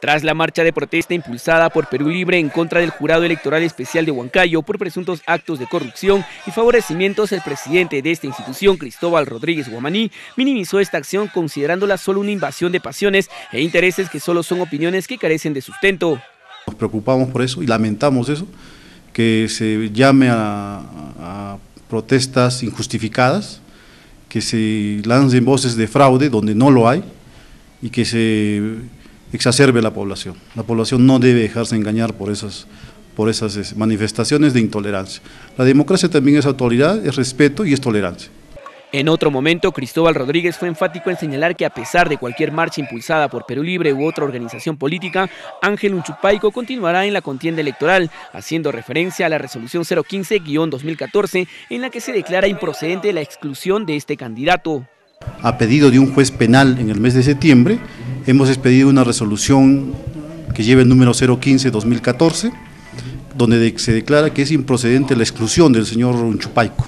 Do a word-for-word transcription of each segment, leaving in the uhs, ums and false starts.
Tras la marcha de protesta impulsada por Perú Libre en contra del Jurado Electoral Especial de Huancayo por presuntos actos de corrupción y favorecimientos, el presidente de esta institución, Cristóbal Rodríguez Guamaní, minimizó esta acción considerándola solo una invasión de pasiones e intereses que solo son opiniones que carecen de sustento. Nos preocupamos por eso y lamentamos eso, que se llame a, a protestas injustificadas, que se lancen voces de fraude donde no lo hay y que se exacerbe la población. La población no debe dejarse engañar por esas, por esas manifestaciones de intolerancia. La democracia también es autoridad, es respeto y es tolerancia. En otro momento, Cristóbal Rodríguez fue enfático en señalar que a pesar de cualquier marcha impulsada por Perú Libre u otra organización política, Ángel Huanchupaico continuará en la contienda electoral, haciendo referencia a la resolución cero quince guión dos mil catorce, en la que se declara improcedente la exclusión de este candidato. A pedido de un juez penal en el mes de septiembre, hemos expedido una resolución que lleva el número cero quince dos mil catorce, donde se declara que es improcedente la exclusión del señor Huanchupaico.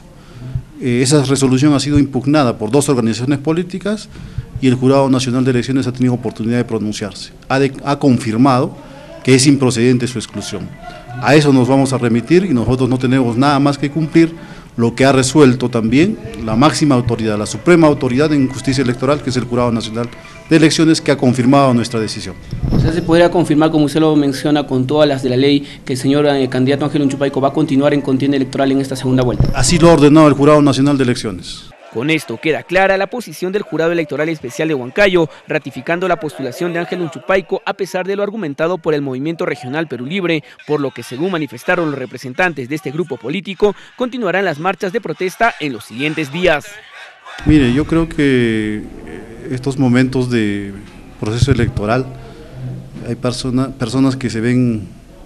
Eh, esa resolución ha sido impugnada por dos organizaciones políticas y el Jurado Nacional de Elecciones ha tenido oportunidad de pronunciarse. Ha, de, ha confirmado que es improcedente su exclusión. A eso nos vamos a remitir y nosotros no tenemos nada más que cumplir lo que ha resuelto también la máxima autoridad, la suprema autoridad en justicia electoral, que es el Jurado Nacional de Elecciones, que ha confirmado nuestra decisión. O sea, ¿se podría confirmar, como usted lo menciona, con todas las de la ley, que el señor eh, candidato Ángel Huanchupaico va a continuar en contienda electoral en esta segunda vuelta? Así lo ha ordenado el Jurado Nacional de Elecciones. Con esto queda clara la posición del Jurado Electoral Especial de Huancayo, ratificando la postulación de Ángel Huanchupaico a pesar de lo argumentado por el Movimiento Regional Perú Libre, por lo que, según manifestaron los representantes de este grupo político, continuarán las marchas de protesta en los siguientes días. Mire, yo creo que estos momentos de proceso electoral, hay persona, personas que se ven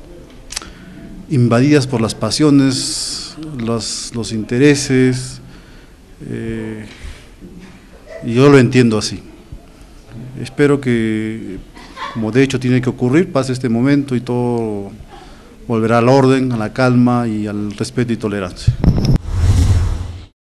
invadidas por las pasiones, los, los intereses. Eh, y yo lo entiendo así. Espero que, como de hecho tiene que ocurrir, pase este momento y todo volverá al orden, a la calma y al respeto y tolerancia.